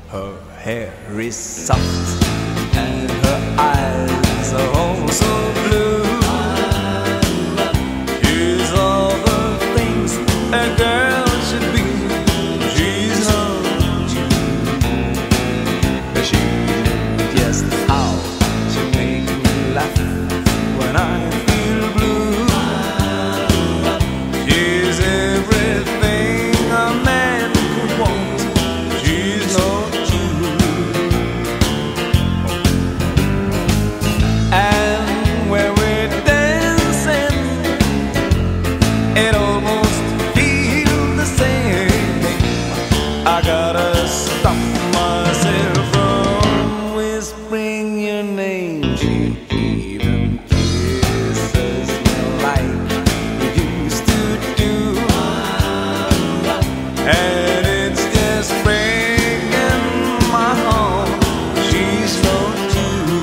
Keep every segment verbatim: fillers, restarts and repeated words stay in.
Her hair is soft and her eyes are also blue. She's all the things a girl should be. She's not you. She's just how she makes me laugh when I feel blue. She's everything a man could want. She's not you. And when we're dancing, it almost feels the same. I gotta stop myself from whispering your name. She even kisses me like we used to do, and it's just breaking my heart. She's not you.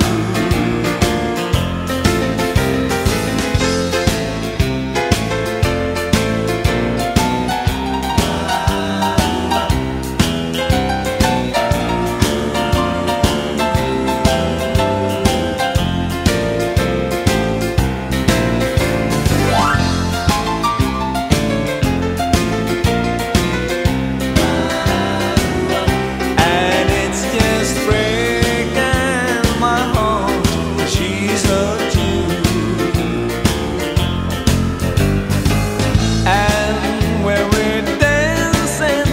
And it's just breaking my heart. She's not you. And when we're dancing,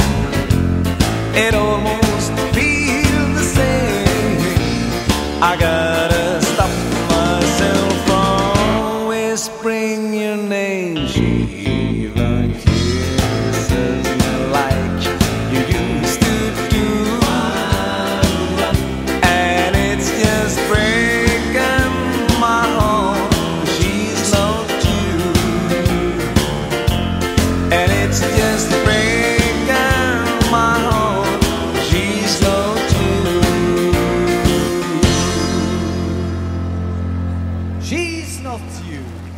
it almost feels the same. I gotta stop myself from whispering your name. She even kisses me like you used to do, and it's just breaking my heart. She's not you. And it's just breaking my heart. She's not you. She's not you.